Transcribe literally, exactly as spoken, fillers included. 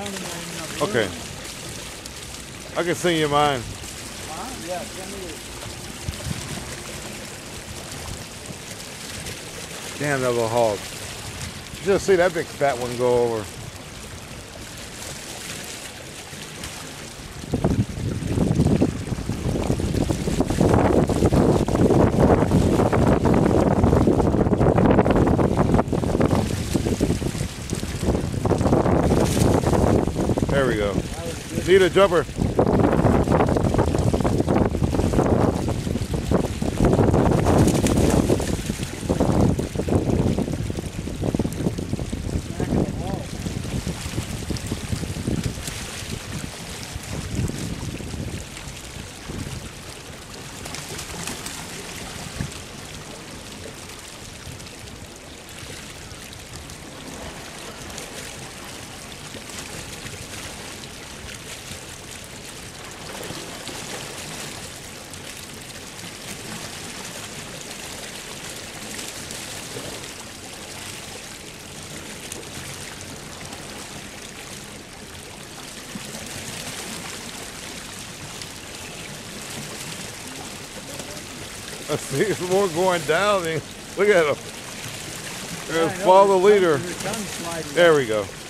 Okay. I can send you mine. Huh? Yeah, send me yours. Damn, that little hog. Just see that big fat one go over. There we go. Need a jumper. I see some more going down. Look at them. Follow the leader. There we go.